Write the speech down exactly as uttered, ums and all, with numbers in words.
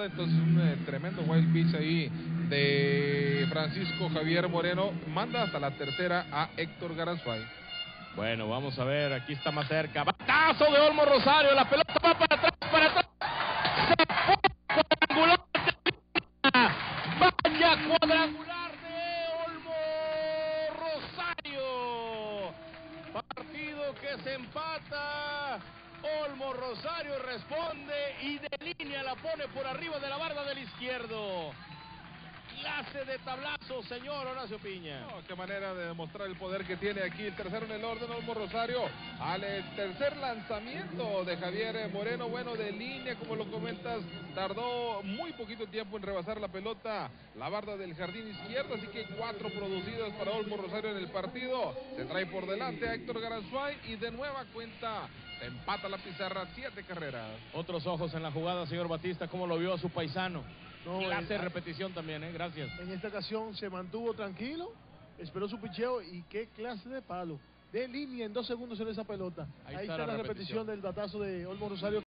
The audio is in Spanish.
jugada, entonces un eh, tremendo wild pitch ahí de Francisco Javier Moreno, manda hasta la tercera a Héctor Garanzuay. Bueno, vamos a ver, aquí está más cerca. Batazo de Olmo Rosario, la pelota va para atrás, para atrás. Se fue cuadrangular. Vaya cuadrangular de Olmo Rosario. Partido que se empata. Olmo Rosario responde y de línea la pone por arriba de la barda del izquierdo. Clase de tablazo, señor Horacio Piña. No, qué manera de demostrar el poder que tiene aquí el tercero en el orden, Olmo Rosario. Al tercer lanzamiento de Javier Moreno, bueno, de línea, como lo comentas, tardó muy poquito tiempo en rebasar la pelota, la barda del jardín izquierdo, así que cuatro producidos para Olmo Rosario en el partido. Se trae por delante a Héctor Garanzuay y de nueva cuenta se empata la pizarra, siete carreras. Otros ojos en la jugada, señor Batista, ¿cómo lo vio a su paisano? No, Clase de eh, repetición también, ¿eh? Gracias. En esta ocasión se mantuvo tranquilo, esperó su picheo y qué clase de palo. De línea en dos segundos en esa pelota. Ahí, Ahí está, está la, la repetición. repetición del batazo de Olmo Rosario.